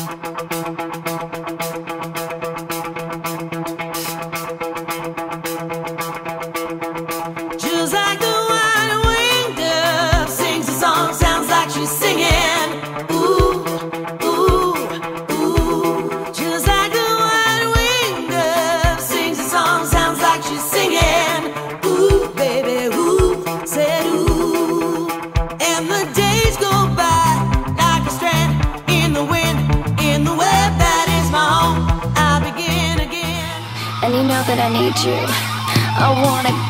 Just like the wide-winged dove sings a song, sounds like she's singing. Ooh, ooh, ooh. Just like the wide-winged dove sings a song, sounds like she's singing. Ooh, baby, ooh, said ooh. And the days go by like a strand in the wind, in the web that is my home. I begin again. And you know that I need you. I wanna